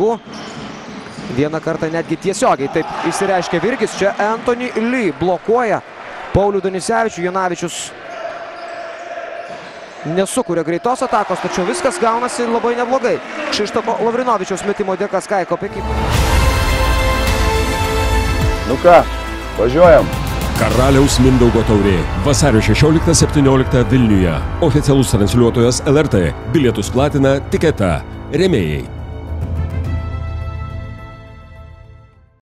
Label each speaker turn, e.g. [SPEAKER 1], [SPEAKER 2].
[SPEAKER 1] klaidų. Vieną kartą netgi tiesiogiai taip išsireiškia Virgis. Čia Anthony Lee blokuoja Paulių Danisevičių. Janavičius nesukuria greitos atakos, tačiau viskas gaunasi labai neblogai. Kšištofo Lavrinovičiaus metimo dėka Skaikop ekipa.
[SPEAKER 2] Nu ką, važiuojam.
[SPEAKER 3] Karaliaus Mindaugo taurė. Vasario 16-17 Vilniuje. Oficialus transliuotojas LRT. Bilietus platina Tiketa. Rėmėjai.